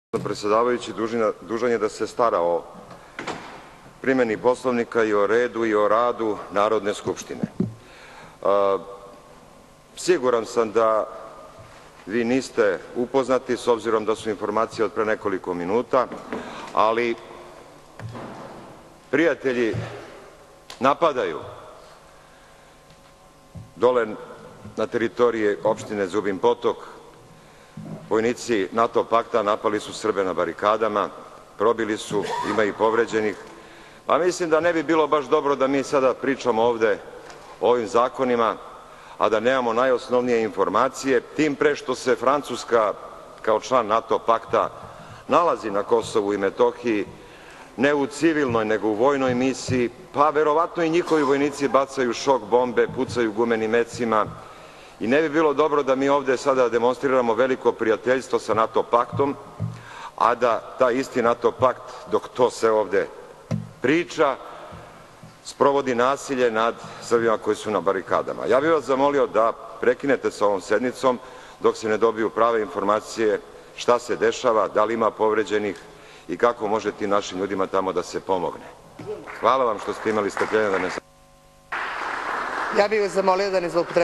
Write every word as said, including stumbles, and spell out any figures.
Predsedavajući dužan je da se stara o primeni Poslovnika i o redu i o radu Narodne skupštine. Siguran sam da vi niste upoznati, s obzirom da su informacije od pre nekoliko minuta, ali prijatelji napadaju dole na teritoriji opštine Zubin Potok. Vojnici NATO pakta napali su Srbe na barikadama, probili su, ima i povređenih. Pa mislim da ne bi bilo baš dobro da mi sada pričamo ovde o ovim zakonima, a da nemamo najosnovnije informacije, tim pre što se Francuska kao član NATO pakta nalazi na Kosovu i Metohiji, ne u civilnoj nego u vojnoj misiji, pa verovatno i njihovi vojnici bacaju šok bombe, pucaju gumenim mecima i ne bi bilo dobro da mi ovde sada demonstriramo veliko prijateljstvo sa NATO paktom, a da taj isti NATO pakt, dok to se ovde priča, sprovodi nasilje nad Srbima koji su na barikadama. Ja bih vas zamolio da prekinete sa ovom sednicom dok se ne dobiju prave informacije šta se dešava, da li ima povređenih i kako može tim našim ljudima tamo da se pomogne. Hvala vam što ste imali strpljenja da me... Ja bih vas zamolio da ne zloupotrebljavate